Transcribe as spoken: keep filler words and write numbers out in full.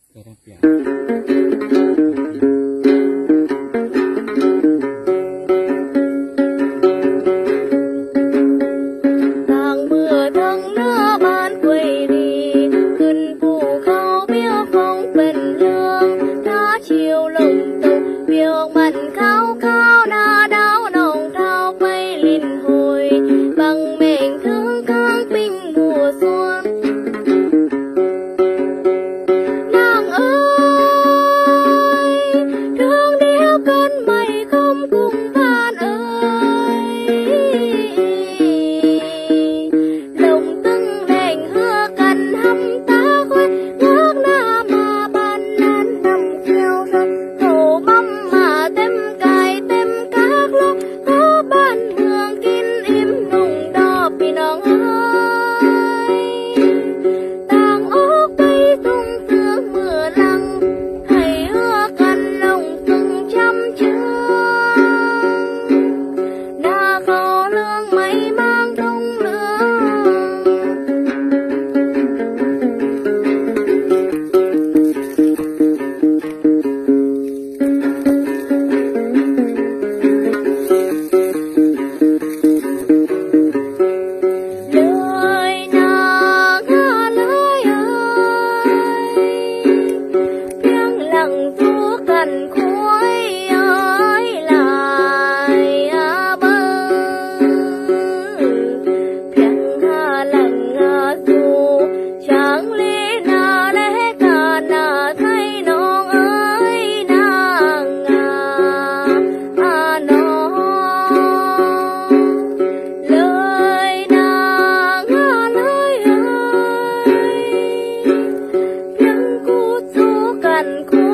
Cái đang pian. Tháng mưa tháng nửa ban quay đi,ขึ้นภูเขาเบี้ยวคงเป็นเรื่องถ้าchiều lùng tungเบี้ยวมันkhao khaoหน้าดาวน้องเท้าไปลินhồi bằng mệnh thương khang bình mùa xuân nàng ơi thương đeo cơn mây không cùng van ơi lòng tưng lệnh hứa cần hâm ta khói ngước na mà ban nan nằm theo thân hồ băm mà tem cài tem các lúc có ban hương kín im nùng đỏ vì nàng ơi tàng ốc cây tung thương mưa lăng hãy hứa cần lòng từng chăm chương đã khó lương mây mang thông lương lời nàng lời ơi tiếng lặng thu cần khối ơi lại bơ tiếng lặng dù chẳng lẽ na lẽ cả na thấyน้องเอ้ยนางàน้องlời nàng lời ơi tiếng cu chú cần khối